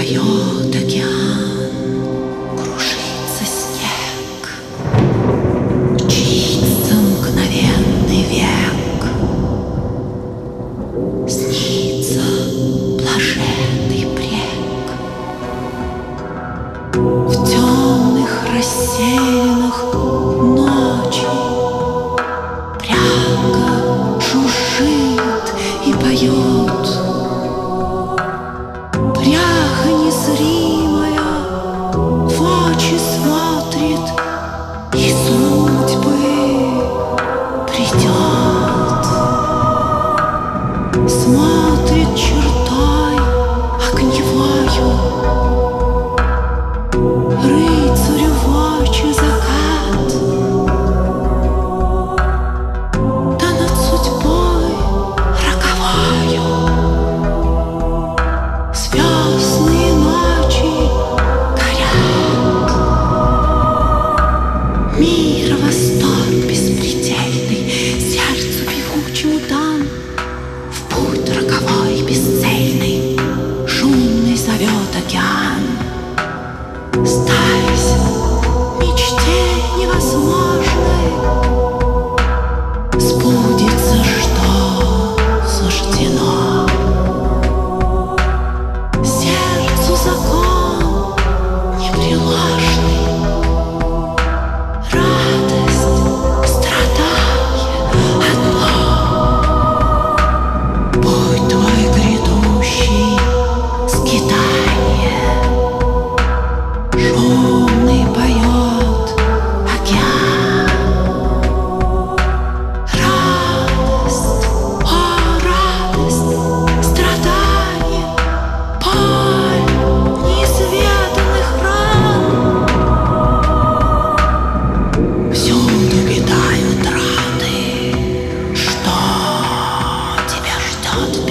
поет океан, кружится снег, мчится мгновенный век, снится блаженный брег. В темных рассеянных ночей пряга жужжит и поет. Пряха незримая в очи смотрит и судьбы придет. Смотрит чертой огневою рыцарю в очи закат. Да над судьбой роковою звездные ночи горят. Мира восторг беспредельный сердцу певучему дан. В путь роковой бесцельный шумный зовет океан. Сдайся мечте невозможной, сбудется, что суждено. Сердцу закон непреложный, радость, страдание одно. Путь твой грядущий скитание, шумный поет океан. Радость, о, радость, страдание, боль неизведанных ран. Всюду питают раны, что тебя ждет